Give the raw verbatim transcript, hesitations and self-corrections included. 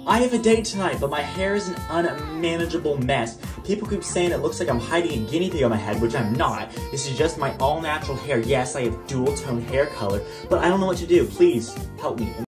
I have a date tonight, but my hair is an unmanageable mess. People keep saying it looks like I'm hiding a guinea pig on my head, which I'm not. This is just my all-natural hair. Yes, I have dual-tone hair color, but I don't know what to do. Please, help me.